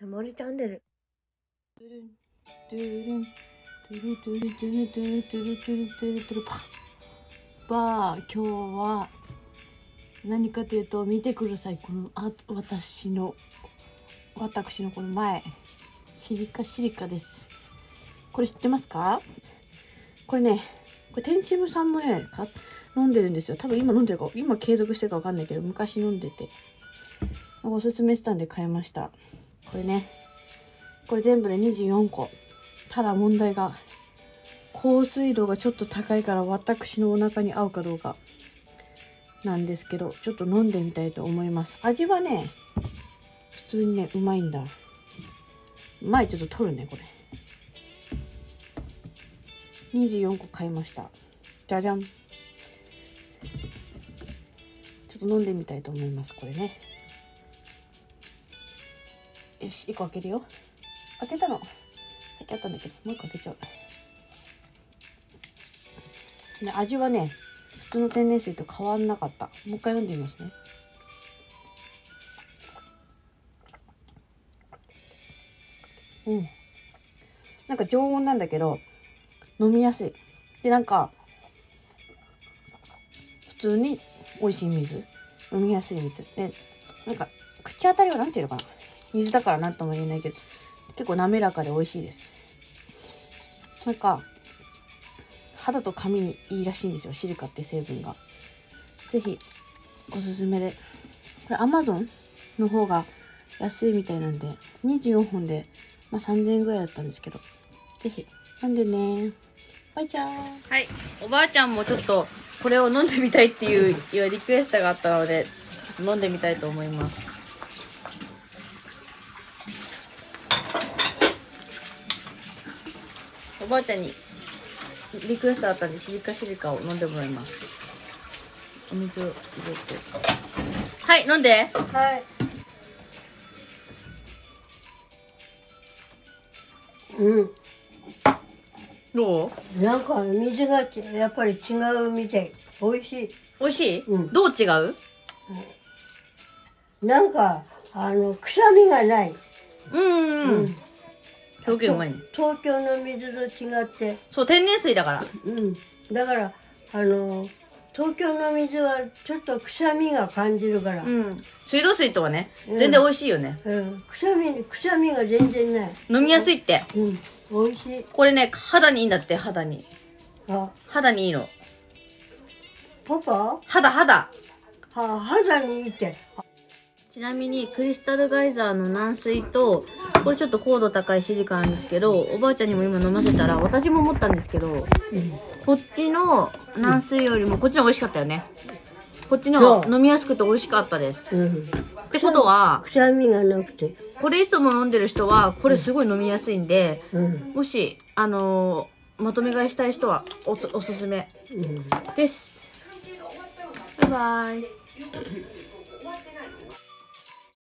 森チャンネル。今日は何かというと、見てください。この私のこの前、シリカです。これ知ってますか？これテンチムさんもね飲んでるんですよ。多分今飲んでるか、今継続してるかわかんないけど、昔飲んでておすすめしたんで買いました。これ全部で24個。ただ問題が、降水度がちょっと高いから、私のお腹に合うかどうかなんですけど、ちょっと飲んでみたいと思います。味はね、普通にね、うまいんだ。前ちょっと取るね、これ。24個買いました。じゃじゃん。ちょっと飲んでみたいと思います、これね。よし、1個開けるよ。開けたの。開けたんだけど、もう1個開けちゃう。で、味はね、普通の天然水と変わんなかった。もう一回飲んでみますね。なんか常温なんだけど、飲みやすい。で、なんか、普通に美味しい水。飲みやすい水。で、なんか、口当たりはなんていうのかな。水だからなんとも言えないけど、結構滑らかで美味しいです。なんか、肌と髪にいいらしいんですよ。シリカって成分が。ぜひ、おすすめで。これ Amazon の方が安いみたいなんで、24本で、3000円ぐらいだったんですけど、ぜひ飲んでね。バイチャー。はい。おばあちゃんもちょっとこれを飲んでみたいっていうリクエストがあったので、飲んでみたいと思います。おばあちゃんにリクエストあったんで、シリカを飲んでもらいます。お水を入れて。はい、飲んで。 はい。 どう？ なんか水がやっぱり違うみたい。美味しい。 美味しい？どう違う？ なんか臭みがない。 表現うまいね。 東京の水と違って。 そう、天然水だから。 だから東京の水はちょっと臭みが感じるから。 水道水とはね、全然美味しいよね。 臭みが全然ない。 飲みやすいって。 美味しい。 これね、肌にいいんだって、肌に。肌にいいの。 パパ？ 肌にいいって。 ちなみにクリスタルガイザーの軟水と、これちょっと高度高いシリカなんですけど、おばあちゃんにも今飲ませたら、私も思ったんですけど、こっちの軟水よりもこっちの美味しかったよね。こっちの飲みやすくて美味しかったです。ってことは、 臭みがなくて。 これいつも飲んでる人は、これすごい飲みやすいんで、もし、まとめ買いしたい人はおすすめです。バイバイ。